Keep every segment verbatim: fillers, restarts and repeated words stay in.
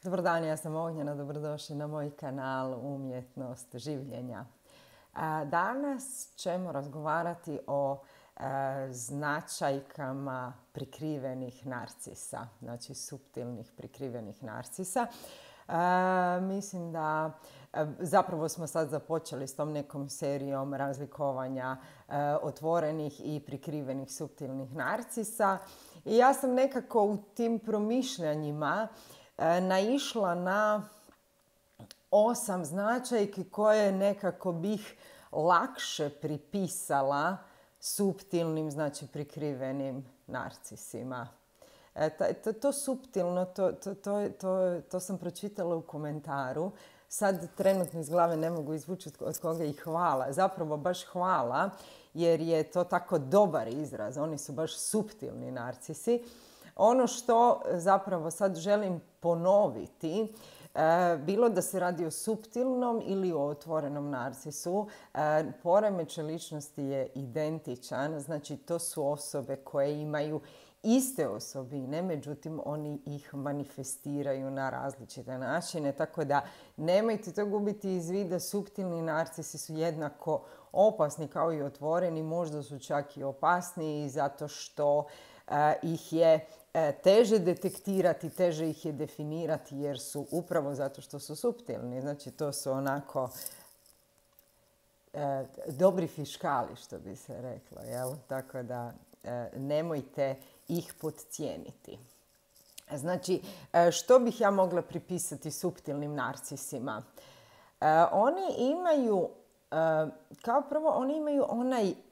Dobar dan, ja sam Ognjena, dobrodošli na moj kanal Umjetnost življenja. Danas ćemo razgovarati o značajkama prikrivenih narcisa, znači suptilnih prikrivenih narcisa. Mislim da zapravo smo sad započeli s tom nekom serijom razlikovanja otvorenih i prikrivenih suptilnih narcisa. I ja sam nekako u tim promišljanjima naišla na osam značajki koje nekako bih lakše pripisala suptilnim, znači prikrivenim narcisima. E, to, to suptilno, to, to, to, to, to sam pročitala u komentaru. Sad trenutno iz glave ne mogu izvući od koga ih hvala. Zapravo baš hvala jer je to tako dobar izraz. Oni su baš suptilni narcisi. Ono što zapravo sad želim ponoviti, bilo da se radi o suptilnom ili o otvorenom narcisu, poremećaj ličnosti je identičan. Znači to su osobe koje imaju iste osobine, međutim oni ih manifestiraju na različite načine. Tako da nemojte to gubiti iz vida, suptilni narcisi su jednako opasni kao i otvoreni, možda su čak i opasniji zato što ih je teže detektirati, teže ih je definirati jer su upravo zato što su suptilni. Znači to su onako e, dobri fiškali, što bi se reklo. Jel? Tako da e, nemojte ih podcijeniti. Znači, e, što bih ja mogla pripisati suptilnim narcisima? E, oni imaju, e, kao prvo, oni imaju onaj e,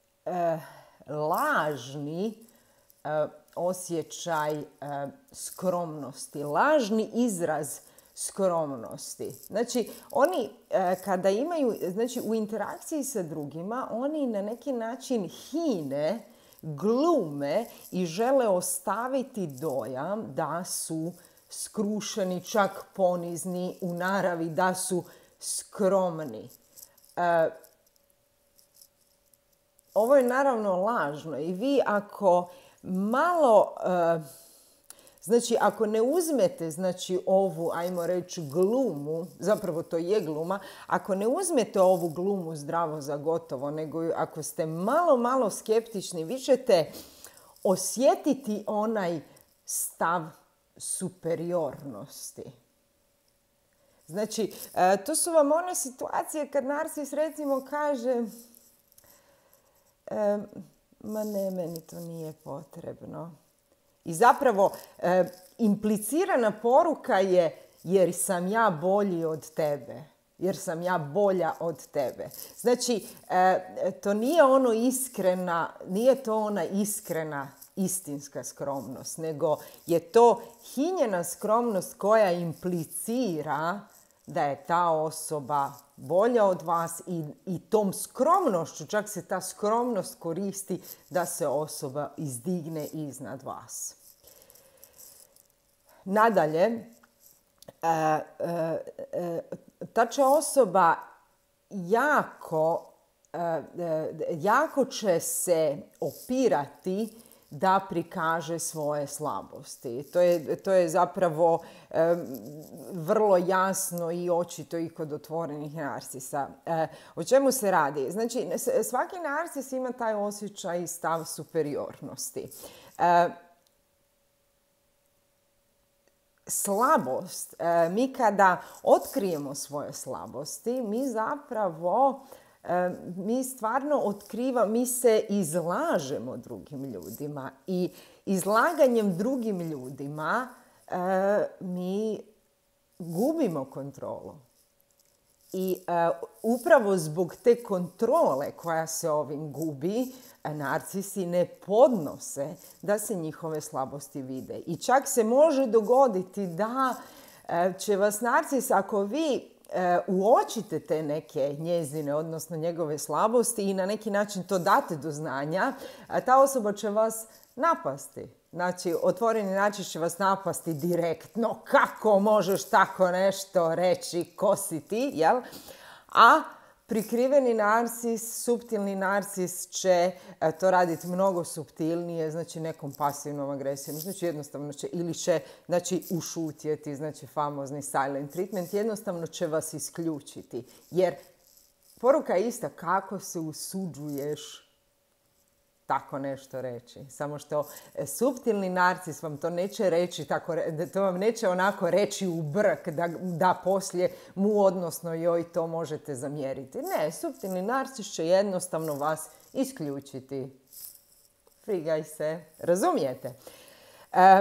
lažni e, osjećaj e, skromnosti, lažni izraz skromnosti. Znači, oni e, kada imaju, znači u interakciji sa drugima, oni na neki način hine, glume i žele ostaviti dojam da su skrušeni, čak ponizni u naravi, da su skromni. E, ovo je naravno lažno i vi ako malo, uh, znači ako ne uzmete znači ovu, ajmo reći, glumu, zapravo to je gluma, ako ne uzmete ovu glumu zdravo za gotovo, nego ako ste malo, malo skeptični, vi ćete osjetiti onaj stav superiornosti. Znači, uh, to su vam one situacije kad narcis recimo kaže um, ma ne, meni to nije potrebno. I zapravo e, implicirana poruka je jer sam ja bolji od tebe. Jer sam ja bolja od tebe. Znači, e, to nije ono iskrena, nije to ona iskrena istinska skromnost, nego je to hinjena skromnost koja implicira da je ta osoba bolja od vas i, i tom skromnošću, čak se ta skromnost koristi da se osoba izdigne iznad vas. Nadalje, e, e, e, ta će osoba jako, e, e, jako će se opirati da prikaže svoje slabosti. To je, to je zapravo e, vrlo jasno i očito i kod otvorenih narcisa. E, o čemu se radi? Znači, svaki narcis ima taj osjećaj i stav superiornosti. E, slabost, e, mi kada otkrijemo svoje slabosti, mi zapravo mi stvarno otkrivamo, mi se izlažemo drugim ljudima i izlaganjem drugim ljudima e, mi gubimo kontrolu. I e, upravo zbog te kontrole koja se ovim gubi, narcisi ne podnose da se njihove slabosti vide. I čak se može dogoditi da e, će vas narcis, ako vi uočite te neke njezine, odnosno njegove slabosti i na neki način to date do znanja, ta osoba će vas napasti. Znači, otvoreni narcis će vas napasti direktno. Kako možeš tako nešto reći, ko si ti, jel? A prikriveni narcis, suptilni narcis će to raditi mnogo suptilnije, znači nekom pasivnom agresijom. Znači jednostavno će, ili će znači, ušutjeti, znači famozni silent treatment, jednostavno će vas isključiti. Jer poruka je ista, kako se usuđuješ tako nešto reći. Samo što suptilni narcis vam to neće reći, tako, to vam neće onako reći u brk da, da poslije mu, odnosno joj, to možete zamjeriti. Ne, suptilni narcis će jednostavno vas isključiti. Frigaj se. Razumijete? E,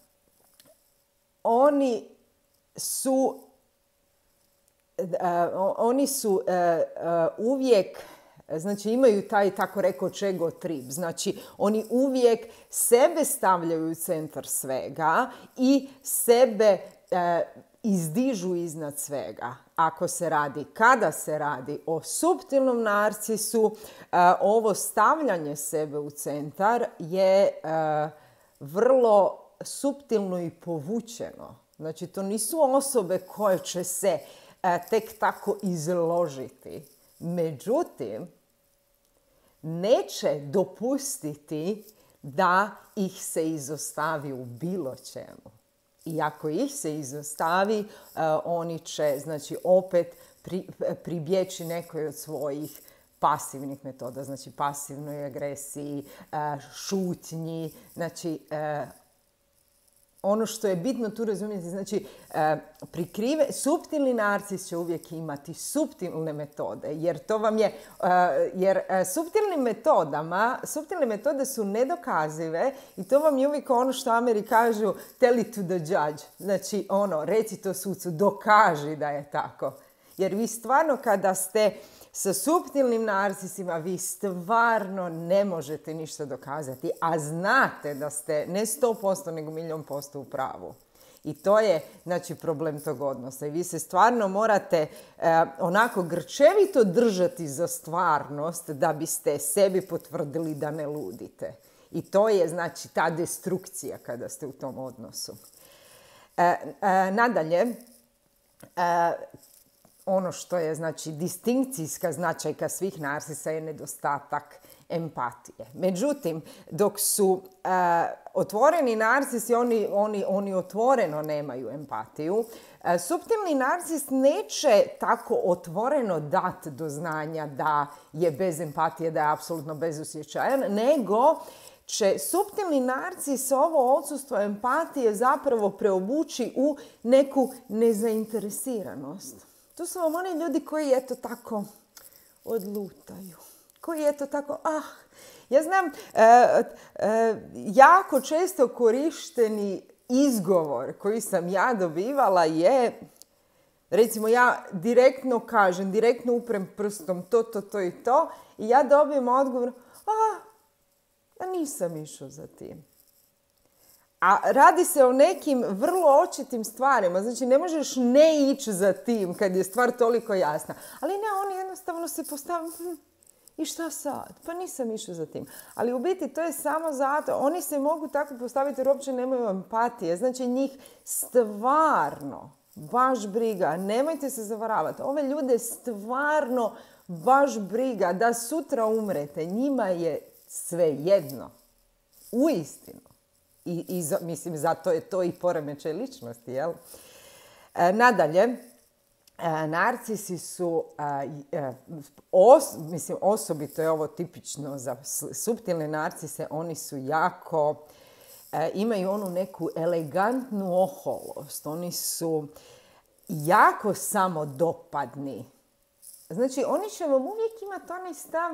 oni su e, oni su e, e, uvijek Znači imaju taj, tako rekao, ego trip. Znači oni uvijek sebe stavljaju u centar svega i sebe e, izdižu iznad svega. Ako se radi, kada se radi o suptilnom narcisu, e, ovo stavljanje sebe u centar je e, vrlo suptilno i povučeno. Znači to nisu osobe koje će se e, tek tako izložiti. Međutim, neće dopustiti da ih se izostavi u bilo čemu. I ako ih se izostavi, uh, oni će, znači, opet pri, pribjeći nekoj od svojih pasivnih metoda, znači pasivnoj agresiji, uh, šutnji, znači uh, ono što je bitno tu razumjeti, znači e, prikrive, suptilni narcis će uvijek imati suptilne metode, jer to vam je, e, jer e, suptilnim metodama, suptilne metode su nedokazive i to vam je uvijek ono što Ameri kažu tell it to the judge, znači ono, reci to sucu, dokaži da je tako. Jer vi stvarno kada ste sa suptilnim narcisima vi stvarno ne možete ništa dokazati, a znate da ste ne sto posto nego milijon posto u pravu. I to je, znači, problem tog odnosa. I vi se stvarno morate eh, onako grčevito držati za stvarnost da biste sebi potvrdili da ne ludite. I to je, znači, ta destrukcija kada ste u tom odnosu. Eh, eh, nadalje, eh, ono što je, znači, distinkcijska značajka svih narcisa je nedostatak empatije. Međutim, dok su uh, otvoreni narcisi, oni, oni, oni otvoreno nemaju empatiju. Uh, suptilni narcis neće tako otvoreno dati do znanja da je bez empatije, da je apsolutno bezosjećajan, nego će suptilni narcis ovo odsustvo empatije zapravo preobući u neku nezainteresiranost. Tu su vam oni ljudi koji, eto, tako odlutaju. Koji, eto, tako, ah, ja znam, e, e, jako često korišteni izgovor koji sam ja dobivala je, recimo, ja direktno kažem, direktno uprem prstom to, to, to i to i ja dobijem odgovor, a, ja nisam išao za tim. A radi se o nekim vrlo očitim stvarima. Znači, ne možeš ne ići za tim kad je stvar toliko jasna. Ali ne, oni jednostavno se postavljaju, hm, i šta sad? Pa nisam išao za tim. Ali u biti to je samo zato. Oni se mogu tako postaviti jer uopće nemaju empatije. Znači, njih stvarno baš briga. Nemojte se zavaravati. Ove ljude stvarno baš briga da sutra umrete. Njima je svejedno. Uistinu. I, i mislim, zato je to i poremećaj ličnosti, jel? E, nadalje, e, narcisi su, e, os, mislim, osobito je ovo tipično za suptilne narcise, oni su jako, e, imaju onu neku elegantnu oholost, oni su jako samodopadni. Znači, oni će vam uvijek imati onaj stav,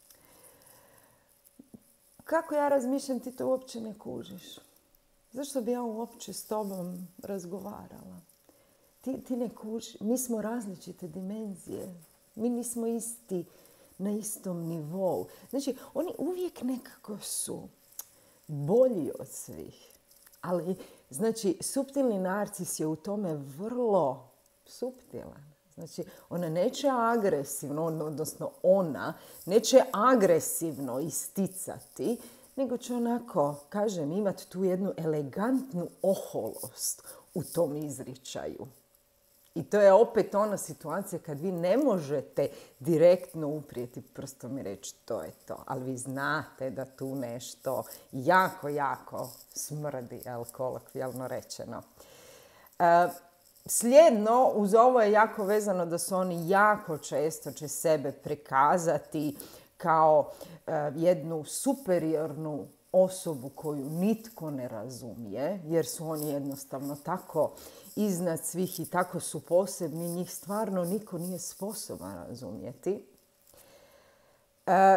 kako ja razmišljam, ti to uopće ne kužiš. Zašto bi ja uopće s tobom razgovarala? Ti, ti ne kužiš. Mi smo različite dimenzije. Mi nismo isti na istom nivou. Znači, oni uvijek nekako su bolji od svih. Ali, znači, suptilni narcis je u tome vrlo suptilan. Znači, ona neće agresivno, odnosno ona neće agresivno isticati, nego će onako, kažem, imati tu jednu elegantnu oholost u tom izričaju. I to je opet ona situacija kad vi ne možete direktno uprijeti prstom i reći to je to. Ali vi znate da tu nešto jako, jako smrdi, jel, kolokvijalno rečeno. E, slijedno, uz ovo je jako vezano da su oni jako često će sebe prikazati kao e, jednu superiornu osobu koju nitko ne razumije, jer su oni jednostavno tako iznad svih i tako su posebni, njih stvarno niko nije sposoban razumjeti. E,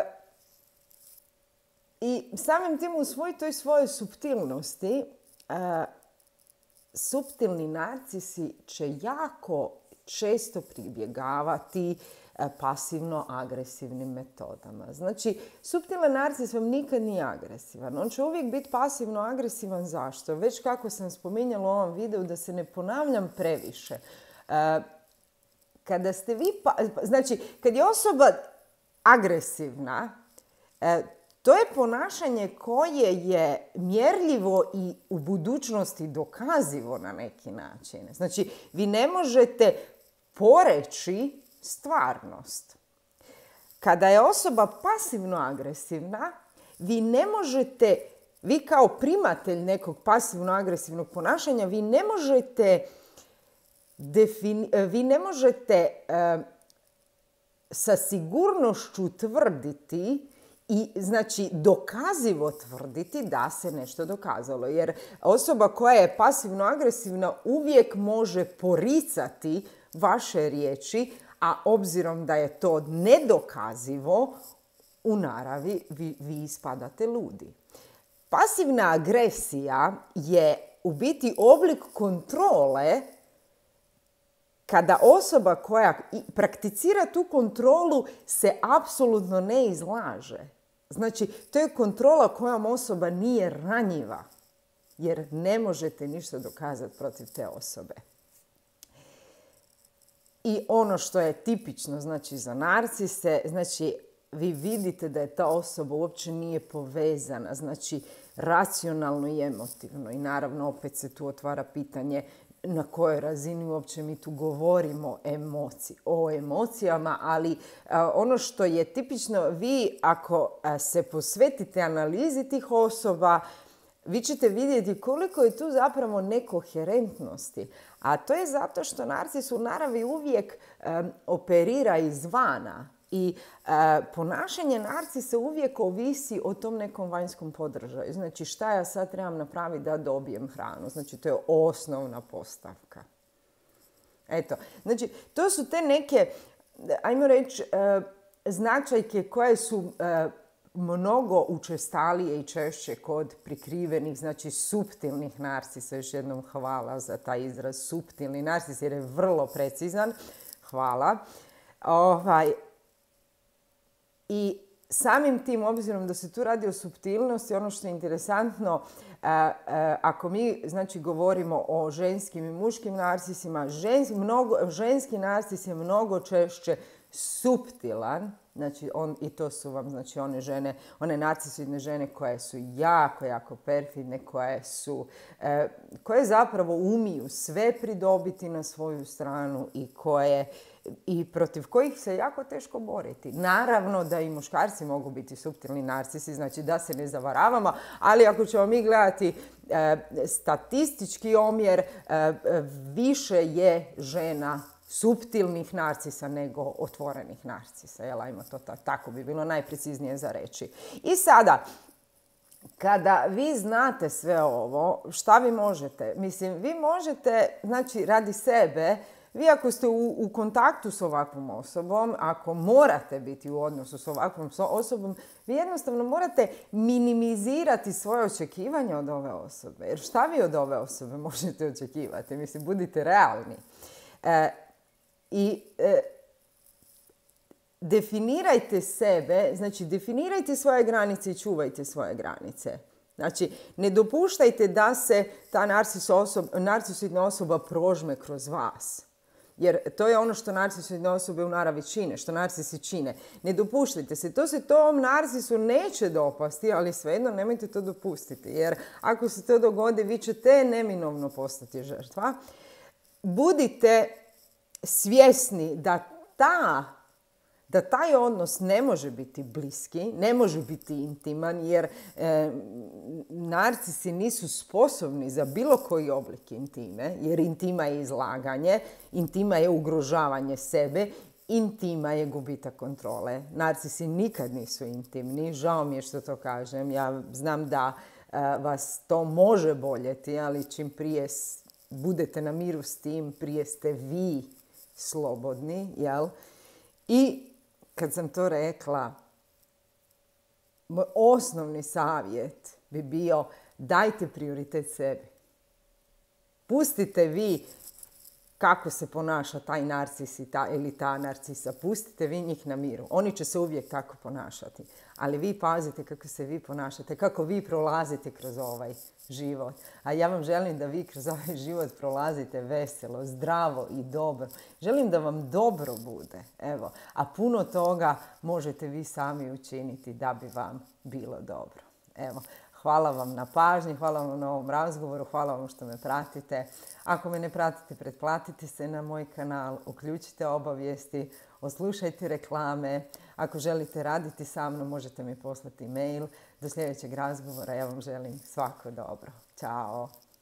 I samim tim u svoj toj svojoj suptilnosti, e, suptilni narcisi će jako često pribjegavati pasivno-agresivnim metodama. Znači, suptilan narcis vam nikad nije agresivan. On će uvijek biti pasivno-agresivan. Zašto? Već kako sam spominjala u ovom videu, da se ne ponavljam previše. Kada ste vi... Pa, znači, kad je osoba agresivna, to je ponašanje koje je mjerljivo i u budućnosti dokazivo na neki način. Znači, vi ne možete poreći stvarnost. Kada je osoba pasivno agresivna, vi ne možete, vi kao primatelj nekog pasivno agresivnog ponašanja, vi ne možete defini, vi ne možete e, sa sigurnošću tvrditi i znači dokazivo tvrditi da se nešto dokazalo. Jer osoba koja je pasivno agresivna uvijek može poricati vaše riječi, a obzirom da je to nedokazivo, u naravi vi, vi ispadate ludi. Pasivna agresija je u biti oblik kontrole kada osoba koja prakticira tu kontrolu se apsolutno ne izlaže. Znači, to je kontrola kojom osoba nije ranjiva, jer ne možete ništa dokazati protiv te osobe. I ono što je tipično, znači, za narcise, znači, vi vidite da je ta osoba uopće nije povezana, znači, racionalno i emotivno. I naravno, opet se tu otvara pitanje na kojoj razini uopće mi tu govorimo emoci, o emocijama, ali a, ono što je tipično, vi ako a, se posvetite analizi tih osoba, vi ćete vidjeti koliko je tu zapravo nekoherentnosti. A to je zato što narcis u naravi uvijek um, operira izvana. I uh, ponašanje narcisa uvijek ovisi o tom nekom vanjskom podržaju. Znači, šta ja sad trebam napraviti da dobijem hranu? Znači, to je osnovna postavka. Eto, znači, to su te neke, ajmo reći, uh, značajke koje su uh, mnogo učestalije i češće kod prikrivenih, znači suptilnih narcisa. Još jednom hvala za taj izraz suptilni narcis jer je vrlo precizan. Hvala. Ovaj, I samim tim, obzirom da se tu radi o suptilnosti, ono što je interesantno, a, a, ako mi znači, govorimo o ženskim i muškim narcisima, ženski, mnogo, ženski narcis je mnogo češće suptilan. Znači, on, i to su vam znači, one žene, one narcisoidne žene koje su jako, jako perfidne, koje su, e, koje zapravo umiju sve pridobiti na svoju stranu i koje i protiv kojih se jako teško boriti. Naravno da i muškarci mogu biti suptilni narcisi, znači da se ne zavaravamo, ali ako ćemo mi gledati e, statistički omjer, e, više je žena suptilnih narcisa nego otvorenih narcisa. Jel, ajmo to tako bi bilo najpreciznije za reći. I sada, kada vi znate sve ovo, šta vi možete? Mislim, vi možete, znači, radi sebe, vi ako ste u, u kontaktu s ovakvom osobom, ako morate biti u odnosu s ovakvom osobom, vi jednostavno morate minimizirati svoje očekivanja od ove osobe. Jer šta vi od ove osobe možete očekivati? Mislim, budite realni. E, I e, definirajte sebe, znači definirajte svoje granice i čuvajte svoje granice. Znači, ne dopuštajte da se ta narcisoidna osoba prožme kroz vas. Jer to je ono što narcisoidne osobe u naravi čine, što narcisi čine. Ne dopuštajte se. To se tom narcisu neće dopasti, ali svejedno nemojte to dopustiti. Jer ako se to dogodi, vi ćete neminovno postati žrtva. Budite svjesni da ta da taj odnos ne može biti bliski, ne može biti intiman, jer e, narcisi nisu sposobni za bilo koji oblik intime, jer intima je izlaganje, intima je ugrožavanje sebe, intima je gubitak kontrole. Narcisi nikad nisu intimni, žao mi je što to kažem, ja znam da e, vas to može boljeti, ali čim prije budete na miru s tim, prije ste vi slobodni, jel? I kad sam to rekla, moj osnovni savjet bi bio dajte prioritet sebi. Pustite vi kako se ponaša taj narcis i ta, ili ta narcisa. Pustite vi njih na miru. Oni će se uvijek tako ponašati. Ali vi pazite kako se vi ponašate, kako vi prolazite kroz ovaj život. A ja vam želim da vi kroz ovaj život prolazite veselo, zdravo i dobro. Želim da vam dobro bude. Evo. A puno toga možete vi sami učiniti da bi vam bilo dobro. Evo. Hvala vam na pažnji, hvala vam na ovom razgovoru, hvala vam što me pratite. Ako me ne pratite, pretplatite se na moj kanal, uključite obavijesti, oslušajte reklame. Ako želite raditi sa mnom, možete mi poslati mail. Do sljedećeg razgovora ja vam želim svako dobro. Ćao!